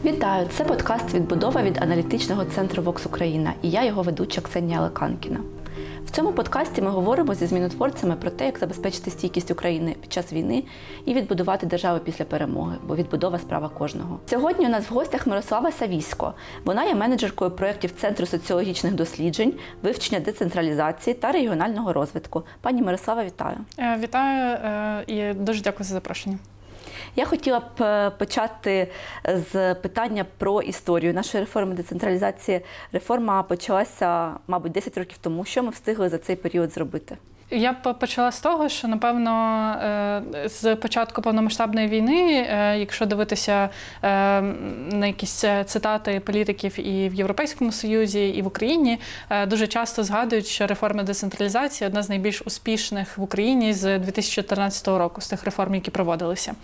Вітаю! Це подкаст «Відбудова» від аналітичного центру «Вокс Україна» і я його ведуча Ксенія Леканкіна. В цьому подкасті ми говоримо зі змінотворцями про те, як забезпечити стійкість України під час війни і відбудувати державу після перемоги, бо відбудова – справа кожного. Сьогодні у нас в гостях Мирослава Савісько. Вона є менеджеркою проєктів Центру соціологічних досліджень, вивчення децентралізації та регіонального розвитку. Пані Мирослава, вітаю! Вітаю і дуже дякую за запрошення. Я хотіла б почати з питання про історію нашої реформи децентралізації. Реформа почалася, мабуть, 10 років тому. Що ми встигли за цей період зробити? Я б почала з того, що, напевно, з початку повномасштабної війни, якщо дивитися на якісь цитати політиків і в Європейському Союзі, і в Україні, дуже часто згадують, що реформа децентралізації – одна з найбільш успішних в Україні з 2014 року, з тих реформ, які проводилися.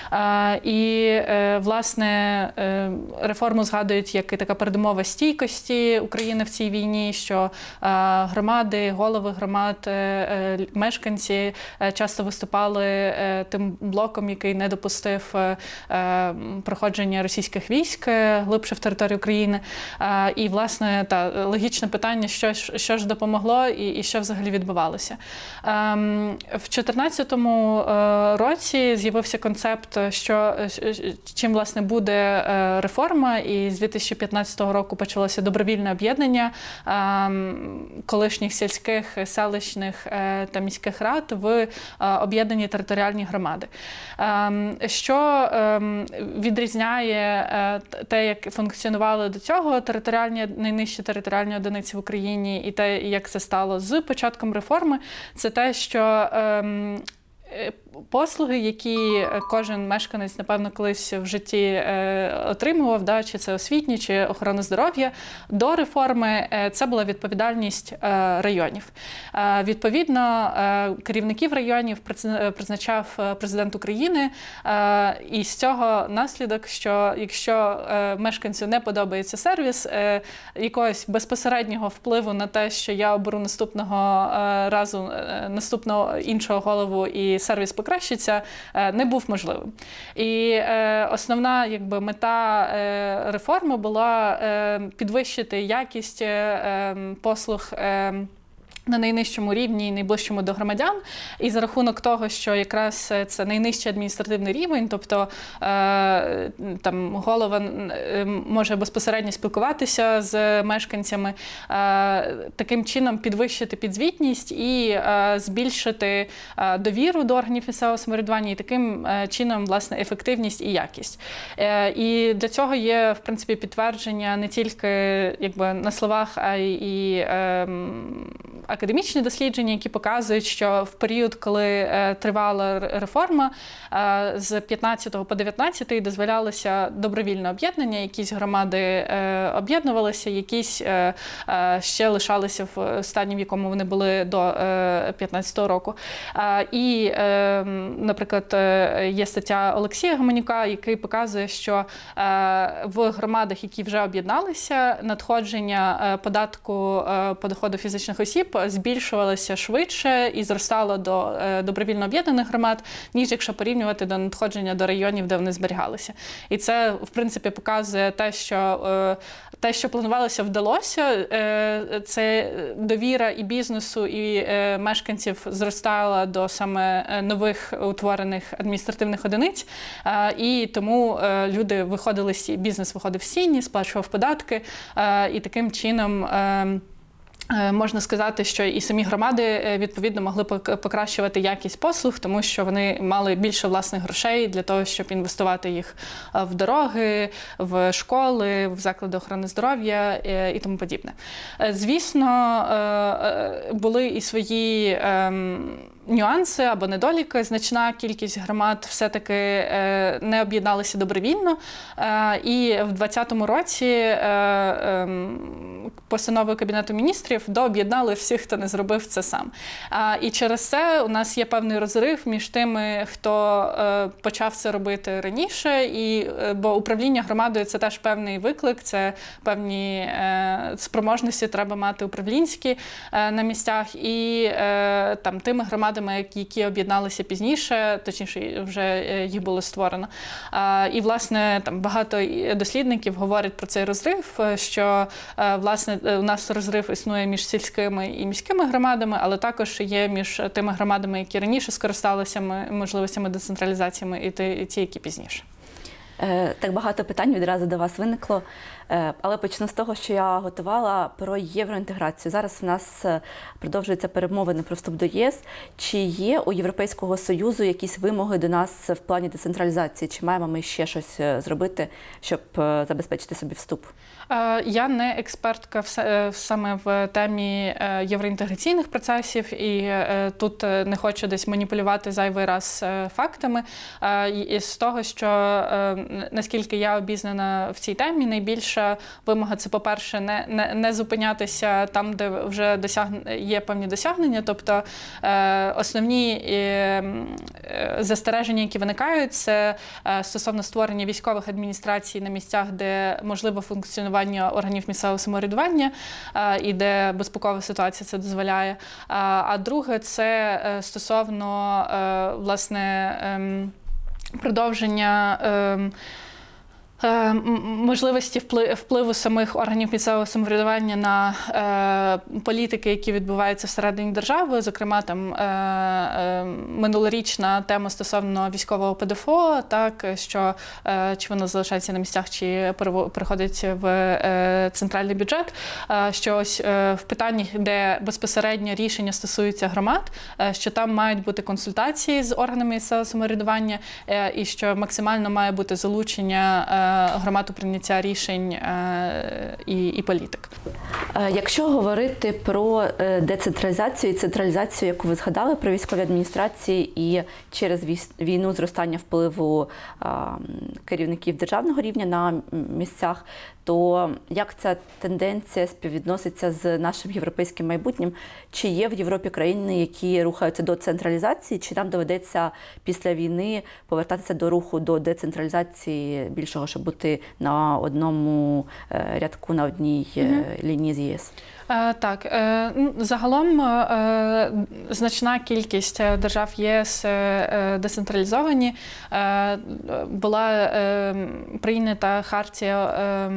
І, власне, реформу згадують як і така передумова стійкості України в цій війні, що громади, голови громад, мешканці часто виступали тим блоком, який не допустив проходження російських військ глибше в територію України. І, власне, логічне питання, що ж допомогло і що взагалі відбувалося. В 2014 році з'явився концепт, чим, власне, буде реформа, і з 2015 року почалося добровільне об'єднання колишніх сільських, селищних та міських рад в об'єднані територіальні громади. Що відрізняє те, як функціонували до цього найнижчі територіальні одиниці в Україні, і те, як це стало з початком реформи, це те, що послуги, які кожен мешканець, напевно, колись в житті отримував, чи це освітні, чи охорона здоров'я, до реформи це була відповідальність районів. Відповідно, керівників районів призначав президент України, і з цього наслідок, що якщо мешканцю не подобається сервіс, якогось безпосереднього впливу на те, що я оберу наступного іншого голову і сервіс покращиться, не був можливим. І основна мета реформи була підвищити якість послуг на найнижчому рівні і найближчому до громадян. І за рахунок того, що якраз це найнижчий адміністративний рівень, тобто голова може безпосередньо спілкуватися з мешканцями, таким чином підвищити підзвітність і збільшити довіру до органів місцевого самоврядування і таким чином, власне, ефективність і якість. І для цього є, в принципі, підтвердження не тільки на словах, а й академічні дослідження, які показують, що в період, коли тривала реформа, з 15 по 19 дозволялося добровільне об'єднання, якісь громади об'єднувалися, якісь ще лишалися в стані, в якому вони були до 15 року. І, наприклад, є стаття Олексія Гуменюка, який показує, що в громадах, які вже об'єдналися, надходження податку по доходу фізичних осіб збільшувалося швидше і зростало до добровільно об'єднаних громад, ніж якщо порівнювати до надходження до районів, де вони зберігалися. І це, в принципі, показує те, що планувалося, вдалося. Це довіра і бізнесу, і мешканців зростала до саме нових утворених адміністративних одиниць. І тому люди бізнес виходив з тіні, сплачував податки, і таким чином можна сказати, що і самі громади, відповідно, могли покращувати якість послуг, тому що вони мали більше власних грошей для того, щоб інвестувати їх в дороги, в школи, в заклади охорони здоров'я і тому подібне. Звісно, були і свої нюанси або недоліки. Значна кількість громад все-таки не об'єдналися добровільно. І в 2020 році постановою Кабінету міністрів дооб'єднали всіх, хто не зробив це сам. І через це у нас є певний розрив між тими, хто почав це робити раніше, бо управління громадою – це теж певний виклик, це певні спроможності треба мати управлінські на місцях, і тими громадами, громадами, які об'єдналися пізніше, точніше, вже їх було створено. І, власне, там багато дослідників говорять про цей розрив, що, власне, у нас розрив існує між сільськими і міськими громадами, але також є між тими громадами, які раніше скористалися можливостями децентралізації, і ті, які пізніше. Так багато питань відразу до вас виникло, але почну з того, що я готувала про євроінтеграцію. Зараз у нас продовжуються перемовини про вступ до ЄС. Чи є у Європейського Союзу якісь вимоги до нас в плані децентралізації? Чи маємо ми ще щось зробити, щоб забезпечити собі вступ? Я не експертка саме в темі євроінтеграційних процесів, і тут не хочу десь маніпулювати зайвий раз фактами. І з того, що наскільки я обізнана в цій темі, найбільша вимога – це, по-перше, не зупинятися там, де вже є певні досягнення. Тобто основні застереження, які виникають, це стосовно створення військових адміністрацій на місцях, де можливо функціонування органів місцевого самоврядування і де безпекова ситуація це дозволяє. А друге – це стосовно, власне, продовження можливості впливу самих органів місцевого самоврядування на політики, які відбуваються всередині держави. Зокрема, там минулорічна тема стосовно військового ПДФО, так, що чи воно залишається на місцях, чи переходить в центральний бюджет, що ось в питаннях, де безпосередньо рішення стосуються громад, що там мають бути консультації з органами місцевого самоврядування і що максимально має бути залучення громад у прийняття рішень і політик. Якщо говорити про децентралізацію і централізацію, яку ви згадали, про військові адміністрації і через війну зростання впливу керівників державного рівня на місцях, то як ця тенденція співвідноситься з нашим європейським майбутнім? Чи є в Європі країни, які рухаються до централізації, чи нам доведеться після війни повертатися до руху до децентралізації більшого, щоб бути на одному рядку, на одній лінії з ЄС? Так, загалом значна кількість держав ЄС децентралізовані. Була прийнята хартія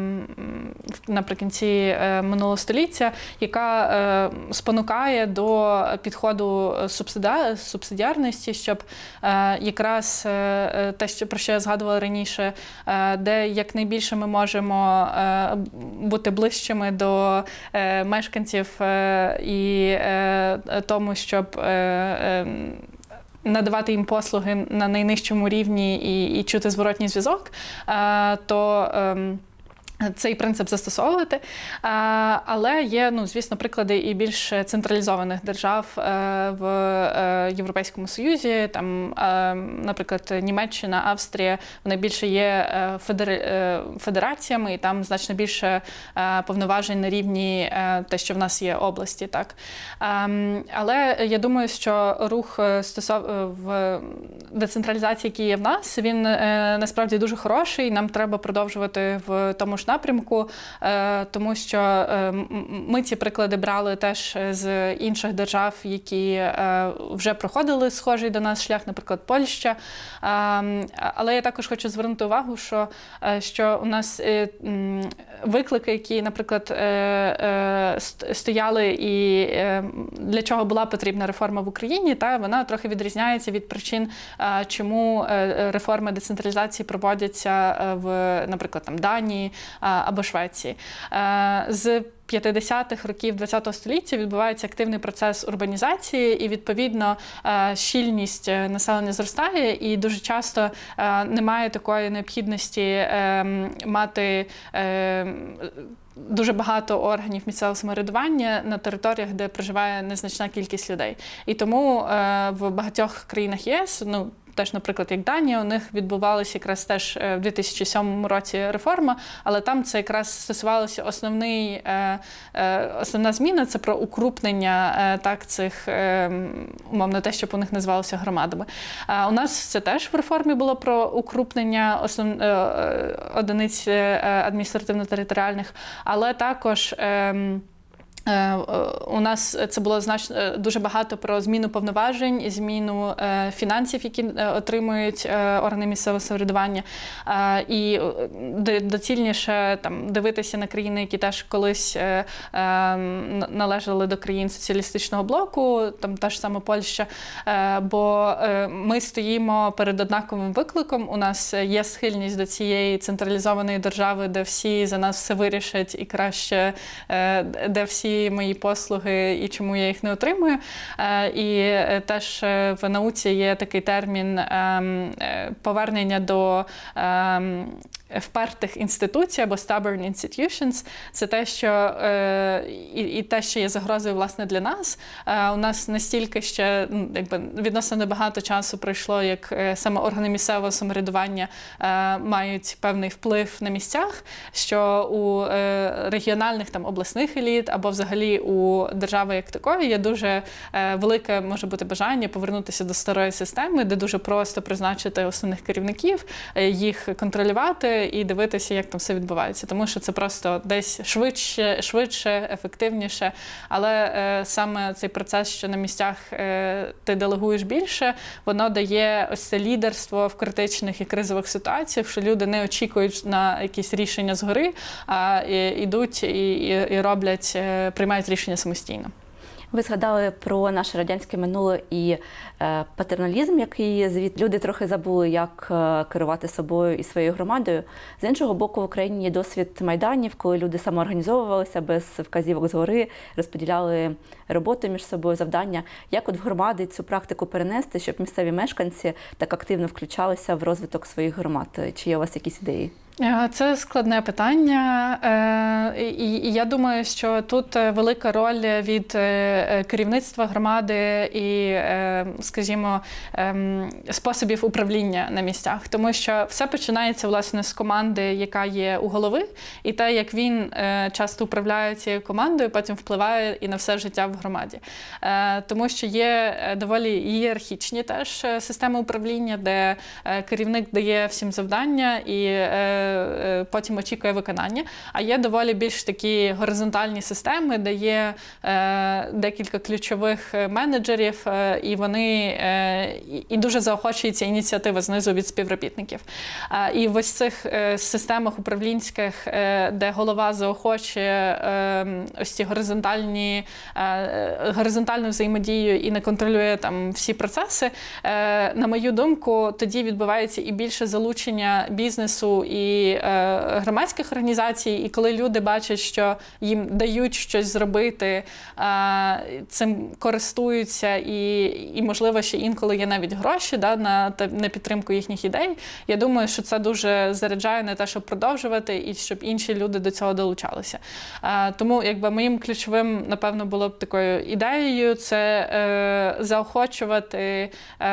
наприкінці минулого століття, яка спонукає до підходу субсидіарності, щоб якраз те, про що я згадувала раніше, де якнайбільше ми можемо бути ближчими до мешканців і тому, щоб надавати їм послуги на найнижчому рівні і чути зворотній зв'язок, то цей принцип застосовувати. Але є, звісно, приклади і більш централізованих держав в Європейському Союзі. Там, наприклад, Німеччина, Австрія, вони більше є федераціями, і там значно більше повноважень на рівні те, що в нас є області. Так? Але я думаю, що рух в децентралізації, який є в нас, він насправді дуже хороший, нам треба продовжувати в тому ж напрямку, тому що ми ці приклади брали теж з інших держав, які вже проходили схожий до нас шлях, наприклад, Польща. Але я також хочу звернути увагу, що у нас виклики, які, наприклад, стояли і для чого була потрібна реформа в Україні, вона трохи відрізняється від причин, чому реформи децентралізації проводяться в, наприклад, Данії або Швеції. З 50-х років ХХ століття відбувається активний процес урбанізації і, відповідно, щільність населення зростає, і дуже часто немає такої необхідності мати дуже багато органів місцевого самоврядування на територіях, де проживає незначна кількість людей. І тому в багатьох країнах єС, теж, наприклад, як Данія, у них відбувалася якраз теж в 2007 році реформа, але там це якраз стосувалося основна зміна – це про укрупнення цих, умовно, те, що у них називалося громадами. У нас це теж в реформі було про укрупнення одиниць адміністративно-територіальних, але також У нас це було дуже багато про зміну повноважень, зміну фінансів, які отримують органи місцевого самоврядування. І доцільніше дивитися на країни, які теж колись належали до країн соціалістичного блоку, та ж сама Польща, бо ми стоїмо перед однаковим викликом. У нас є схильність до цієї централізованої держави, де всі за нас все вирішать і краще, де всі мої послуги і чому я їх не отримую. І теж в науці є такий термін повернення до впертих інституцій або stubborn institutions. Це те, що і те, що є загрозою, власне, для нас. У нас настільки ще відносно небагато часу пройшло, як саме органи місцевого самоврядування мають певний вплив на місцях, що у регіональних обласних еліт або взагалі у держави як такої є дуже велике, може бути, бажання повернутися до старої системи, де дуже просто призначити основних керівників, їх контролювати і дивитися, як там все відбувається. Тому що це просто десь швидше, ефективніше. Але саме цей процес, що на місцях ти делегуєш більше, воно дає ось це лідерство в критичних і кризових ситуаціях, що люди не очікують на якісь рішення згори, а йдуть і роблять, приймають рішення самостійно. Ви згадали про наше радянське минуле і патерналізм, який звідти люди трохи забули, як керувати собою і своєю громадою. З іншого боку, в Україні є досвід майданів, коли люди самоорганізовувалися без вказівок згори, розподіляли роботу між собою, завдання. Як от в громади цю практику перенести, щоб місцеві мешканці так активно включалися в розвиток своїх громад? Чи є у вас якісь ідеї? Це складне питання, і я думаю, що тут велика роль від керівництва громади і, скажімо, способів управління на місцях. Тому що все починається, власне, з команди, яка є у голови, і те, як він часто управляє цією командою, потім впливає і на все життя в громаді. Тому що є доволі ієрархічні теж системи управління, де керівник дає всім завдання і потім очікує виконання. А є доволі більш такі горизонтальні системи, де є декілька ключових менеджерів, і вони і дуже заохочується ініціатива знизу від співробітників. І в ось цих системах управлінських, де голова заохочує ось ці горизонтальну взаємодію і не контролює там всі процеси, на мою думку, тоді відбувається і більше залучення бізнесу і громадських організацій, і коли люди бачать, що їм дають щось зробити, цим користуються, і можливо, ще інколи є навіть гроші на підтримку їхніх ідей, я думаю, що це дуже заряджає на те, щоб продовжувати, і щоб інші люди до цього долучалися. Тому, моїм ключовим, напевно, було б такою ідеєю, це заохочувати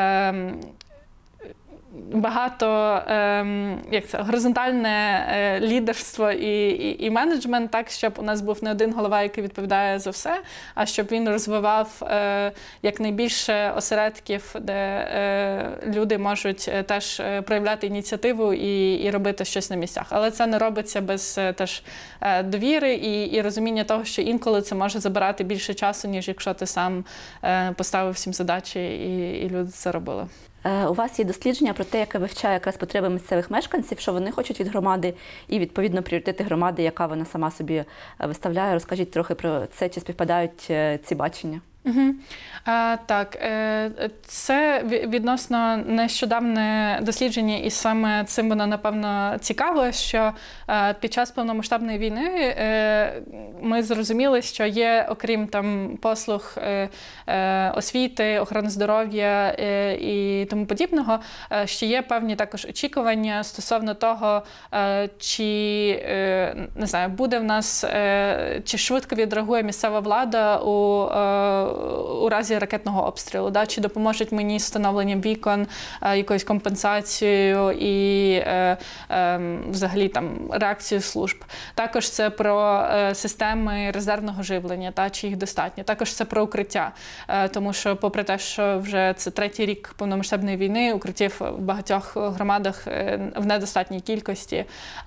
багато горизонтальне лідерство і менеджмент, так, щоб у нас був не один голова, який відповідає за все, а щоб він розвивав якнайбільше осередків, де люди можуть теж проявляти ініціативу і робити щось на місцях. Але це не робиться без теж довіри і розуміння того, що інколи це може забирати більше часу, ніж якщо ти сам поставив всім задачі і люди це робили. У вас є дослідження про те, яке вивчає якраз потреби місцевих мешканців, що вони хочуть від громади, і, відповідно, пріоритети громади, яка вона сама собі виставляє. Розкажіть трохи про це, чи співпадають ці бачення. Так, це відносно нещодавне дослідження, і саме цим воно, напевно, цікаво, що під час повномасштабної війни ми зрозуміли, що є, окрім послуг освіти, охорони здоров'я і тому подібного, ще є певні також очікування стосовно того, чи, не знаю, буде в нас, чи швидко відреагує місцева влада у у разі ракетного обстрілу, да? Чи допоможуть мені з встановленням вікон, якоюсь компенсацією і взагалі там реакцію служб. Також це про системи резервного живлення, та, чи їх достатньо. Також це про укриття, тому що попри те, що вже це 3-й рік повномасштабної війни, укриттів в багатьох громадах в недостатній кількості.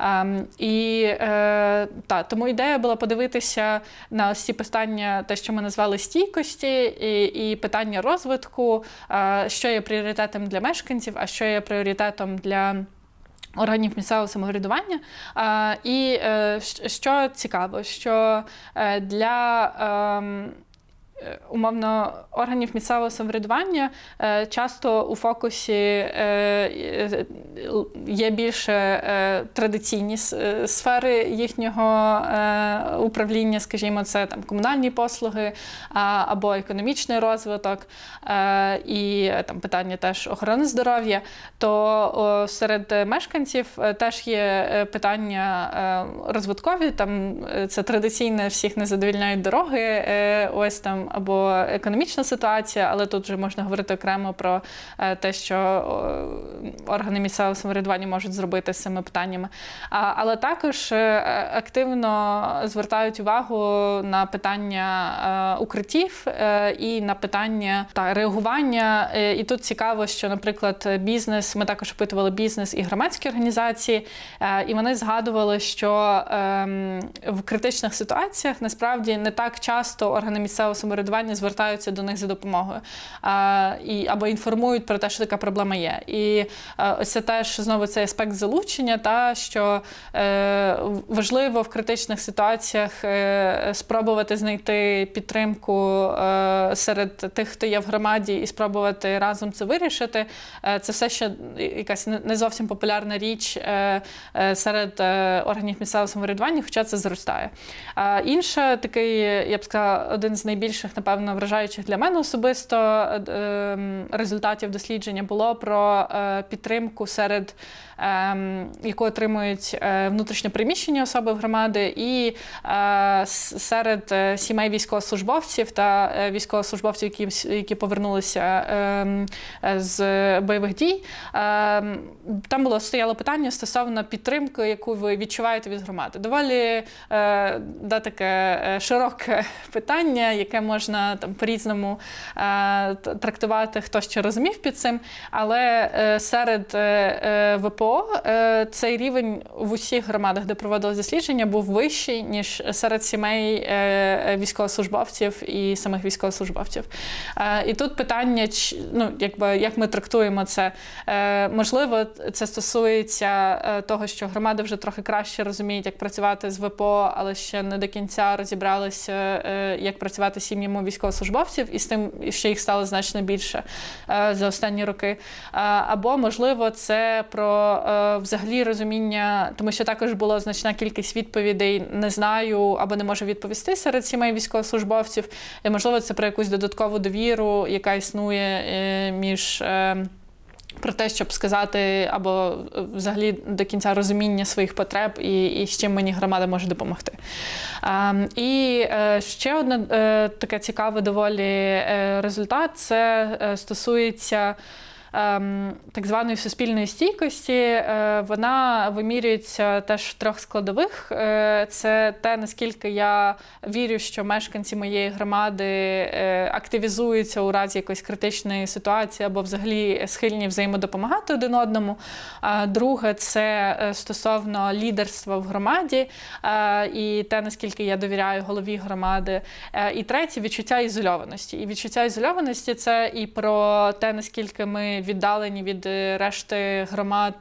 Тому ідея була подивитися на ось ці питання, те, що ми назвали стійкості, і питання розвитку, що є пріоритетом для мешканців, а що є пріоритетом для органів місцевого самоврядування. І що цікаво, що для умовно органів місцевого самоврядування часто у фокусі є більше традиційні сфери їхнього управління, скажімо, це там комунальні послуги або економічний розвиток і там питання теж охорони здоров'я, то серед мешканців теж є питання розвиткові, там це традиційно всіх не задовільняють дороги, ось там або економічна ситуація, але тут вже можна говорити окремо про те, що органи місцевого самоврядування можуть зробити з цими питаннями. Але також активно звертають увагу на питання укриттів і на питання реагування. І тут цікаво, що, наприклад, бізнес, ми також опитували бізнес і громадські організації, і вони згадували, що в критичних ситуаціях насправді не так часто органи місцевого самоврядування звертаються до них за допомогою або інформують про те, що така проблема є. І ось це теж знову цей аспект залучення, що важливо в критичних ситуаціях спробувати знайти підтримку серед тих, хто є в громаді, і спробувати разом це вирішити. Це все ще якась не зовсім популярна річ серед органів місцевого самоврядування, хоча це зростає. Інше такий, я б сказала, один з найбільших, напевно, вражаючих для мене особисто результатів дослідження було про підтримку серед яку отримують внутрішньо переміщені особи в громади, і серед сімей військовослужбовців та військовослужбовців, які повернулися з бойових дій. Там стояло питання стосовно підтримки, яку ви відчуваєте від громади. Доволі таке широке питання, яке можна там по-різному трактувати, хто що розумів під цим, але серед ВПО цей рівень в усіх громадах, де проводили дослідження, був вищий, ніж серед сімей військовослужбовців і самих військовослужбовців. І тут питання, як ми трактуємо це. Можливо, це стосується того, що громади вже трохи краще розуміють, як працювати з ВПО, але ще не до кінця розібралися, як працювати з сім'ями військовослужбовців, і з тим, що їх стало значно більше за останні роки. Або, можливо, це про взагалі розуміння, тому що також була значна кількість відповідей «не знаю» або «не можу відповісти» серед сімей військовослужбовців. І, можливо, це про якусь додаткову довіру, яка існує між про те, щоб сказати, або взагалі до кінця розуміння своїх потреб і з чим мені громада може допомогти. І ще один такий цікавий доволі результат – це стосується так званої суспільної стійкості. Вона вимірюється теж в 3 складових. Це те, наскільки я вірю, що мешканці моєї громади активізуються у разі якоїсь критичної ситуації або взагалі схильні взаємодопомагати один одному. Друге – це стосовно лідерства в громаді і те, наскільки я довіряю голові громади. І третє – відчуття ізольованості. І відчуття ізольованості – це і про те, наскільки ми віддалені від решти громад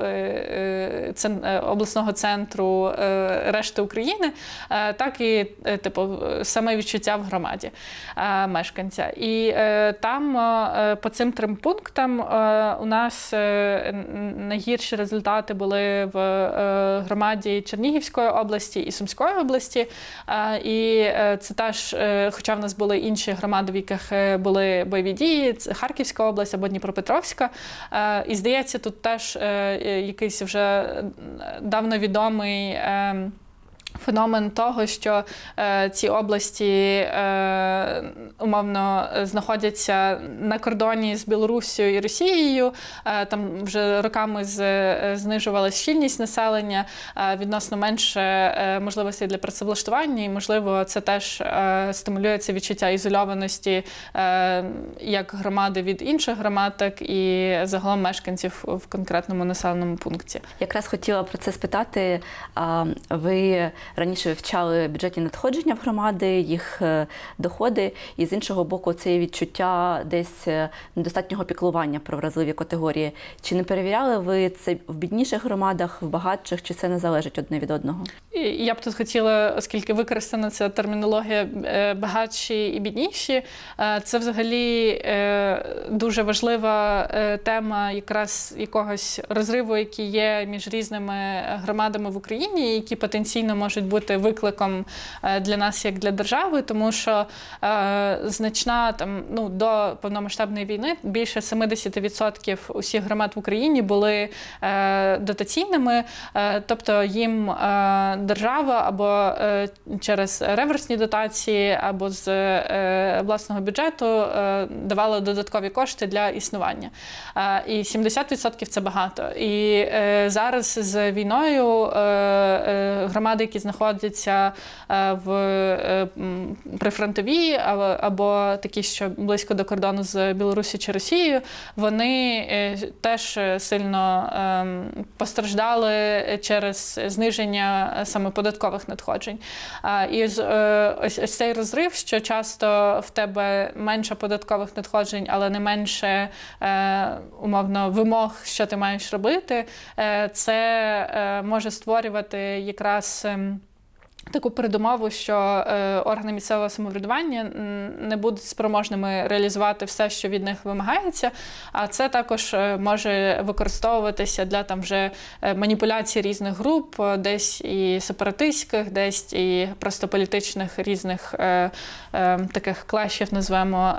обласного центру решти України, так і саме відчуття в громаді мешканця. І там по цим 3 пунктам у нас найгірші результати були в громаді Чернігівської області і Сумської області. І це теж, хоча в нас були інші громади, в яких були бойові дії, це Харківська область або Дніпропетровська. І, здається, тут теж якийсь вже давно відомий феномен того, що ці області умовно знаходяться на кордоні з Білоруссю і Росією, там вже роками знижувалась щільність населення, відносно менше можливостей для працевлаштування, і, можливо, це теж стимулює це відчуття ізольованості як громади від інших громад, так і загалом мешканців в конкретному населеному пункті. Якраз хотіла про це спитати. Ви раніше вивчали бюджетні надходження в громади, їх доходи, і з іншого боку це відчуття десь недостатнього піклування про вразливі категорії. Чи не перевіряли ви це в бідніших громадах, в багатших, чи це не залежить одне від одного? Я б тут хотіла, оскільки використана ця термінологія багатші і бідніші, це взагалі дуже важлива тема якраз якогось розриву, який є між різними громадами в Україні, які потенційно можуть бути викликом для нас як для держави, тому що значна до повномасштабної війни більше 70% усіх громад в Україні були дотаційними, тобто їм держава або через реверсні дотації, або з власного бюджету давала додаткові кошти для існування. І 70% – це багато. І зараз з війною громади, які знаходяться в прифронтовій або такі, що близько до кордону з Білоруссю чи Росією, вони теж сильно постраждали через зниження саме податкових надходжень. І ось цей розрив, що часто в тебе менше податкових надходжень, але не менше умовно вимог, що ти маєш робити, це може створювати якраз таку передумову, що органи місцевого самоврядування не будуть спроможними реалізувати все, що від них вимагається, а це також може використовуватися для вже маніпуляцій різних груп, десь і сепаратистських, десь і просто політичних різних таких клешів, назвемо,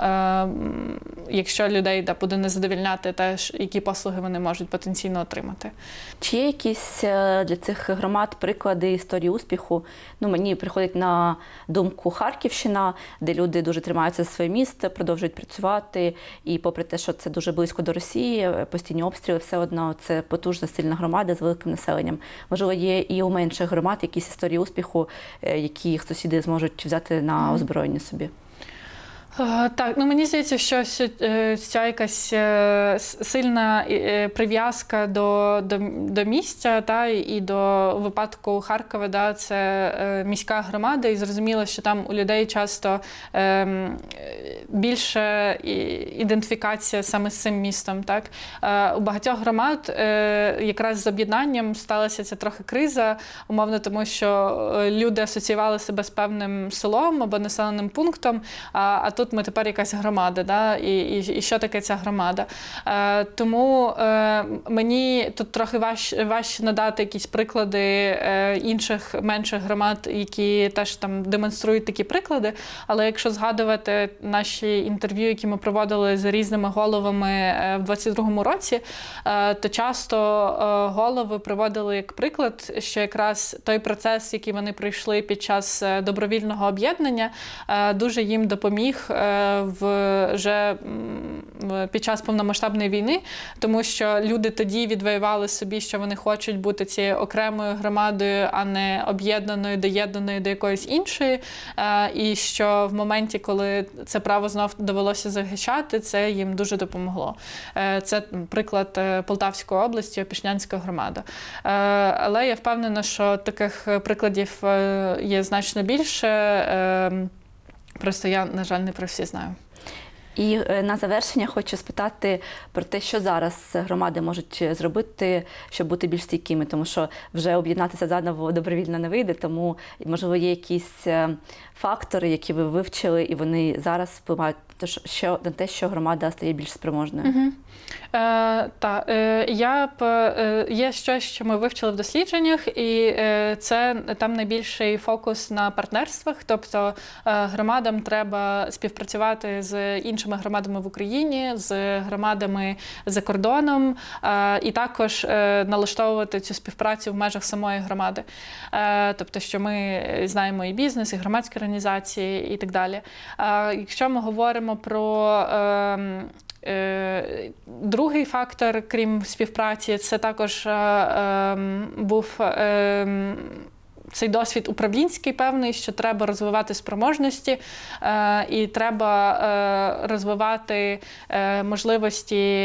якщо людей буде не задовільняти те, які послуги вони можуть потенційно отримати. Чи є якісь для цих громад приклади історії успіху? Мені приходить на думку Харківщина, де люди дуже тримаються за своє місце, продовжують працювати. І попри те, що це дуже близько до Росії, постійні обстріли, все одно це потужна, сильна громада з великим населенням. Можливо, є і у менших громад якісь історії успіху, які їх сусіди зможуть взяти на озброєння собі? Так, мені здається, що ця якась сильна прив'язка до місця, і до випадку Харкова, це міська громада, і зрозуміло, що там у людей часто більше ідентифікація саме з цим містом. Так? У багатьох громад якраз з об'єднанням сталася ця трохи криза, умовно, тому що люди асоціювали себе з певним селом або населеним пунктом, а тут ми тепер якась громада, і що таке ця громада. Тому мені тут трохи важче надати якісь приклади інших менших громад, які теж там демонструють такі приклади, але якщо згадувати наші інтерв'ю, які ми проводили з різними головами в 22-му році, то часто голови приводили як приклад, що якраз той процес, який вони пройшли під час добровільного об'єднання, дуже їм допоміг вже під час повномасштабної війни, тому що люди тоді відвоювали собі, що вони хочуть бути цією окремою громадою, а не об'єднаною, доєднаною до якоїсь іншої, і що в моменті, коли це право знов довелося захищати, це їм дуже допомогло. Це приклад Полтавської області, Опішнянська громада. Але я впевнена, що таких прикладів є значно більше, просто я, на жаль, не про всі знаю. І на завершення хочу спитати про те, що зараз громади можуть зробити, щоб бути більш стійкими, тому що вже об'єднатися заново добровільно не вийде, тому, можливо, є якісь фактори, які ви вивчили, і вони зараз впливають на те, що громада стає більш спроможною. Є щось, що ми вивчили в дослідженнях, і це там найбільший фокус на партнерствах, тобто громадам треба співпрацювати з іншими іншими громадами в Україні, з громадами за кордоном, і також налаштовувати цю співпрацю в межах самої громади. Тобто, що ми знаємо і бізнес, і громадські організації, і так далі. Якщо ми говоримо про другий фактор, крім співпраці, це також був цей досвід управлінський певний, що треба розвивати спроможності і треба розвивати можливості,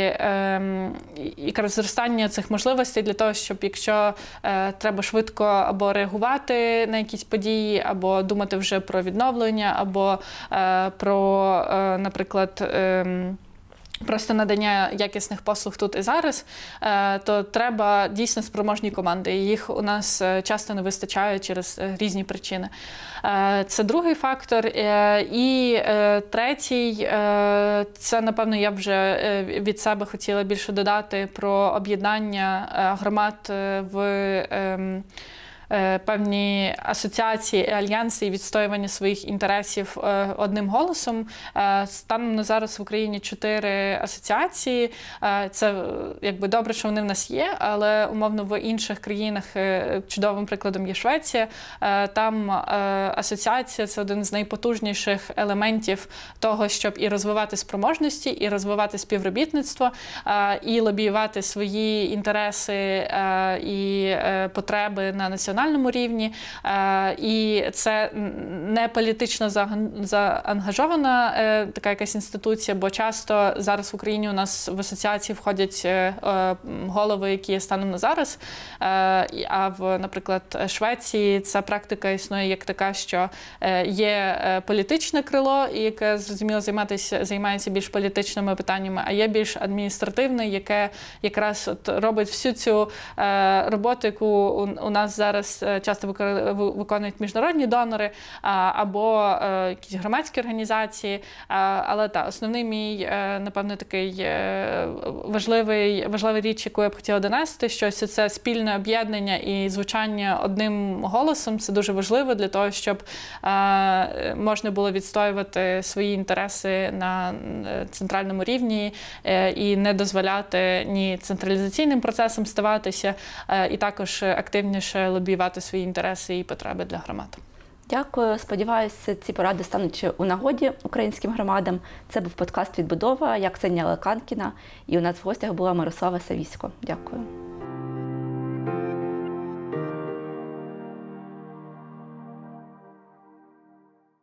якраз зростання цих можливостей для того, щоб якщо треба швидко або реагувати на якісь події, або думати вже про відновлення, або про, наприклад, просто надання якісних послуг тут і зараз, то треба дійсно спроможні команди. Їх у нас часто не вистачає через різні причини. Це другий фактор. І третій, це, напевно, я вже від себе хотіла більше додати про об'єднання громад в певні асоціації і альянси і відстоювання своїх інтересів одним голосом. Станом на зараз в Україні 4 асоціації. Це якби добре, що вони в нас є, але умовно в інших країнах, чудовим прикладом є Швеція, там асоціація – це один з найпотужніших елементів того, щоб і розвивати спроможності, і розвивати співробітництво, і лобіювати свої інтереси і потреби на національному рівні, і це не політично заангажована така якась інституція, бо часто зараз в Україні у нас в асоціації входять голови, які є станом на зараз, а в, наприклад, Швеції ця практика існує як така, що є політичне крило, яке, зрозуміло, займається більш політичними питаннями, а є більш адміністративне, яке якраз от робить всю цю роботу, яку у нас зараз часто виконують міжнародні донори або якісь громадські організації. Але основний мій, напевно, такий важлива річ, яку я б хотіла донести, що це спільне об'єднання і звучання одним голосом. Це дуже важливо для того, щоб можна було відстоювати свої інтереси на центральному рівні і не дозволяти ні централізаційним процесам ставатися, і також активніше лобіювати свої інтереси і потреби для громад. Дякую. Сподіваюся, ці поради стануть у нагоді українським громадам. Це був подкаст «Відбудова». Я Ксенія Леканкіна. І у нас в гостях була Мирослава Савісько. Дякую.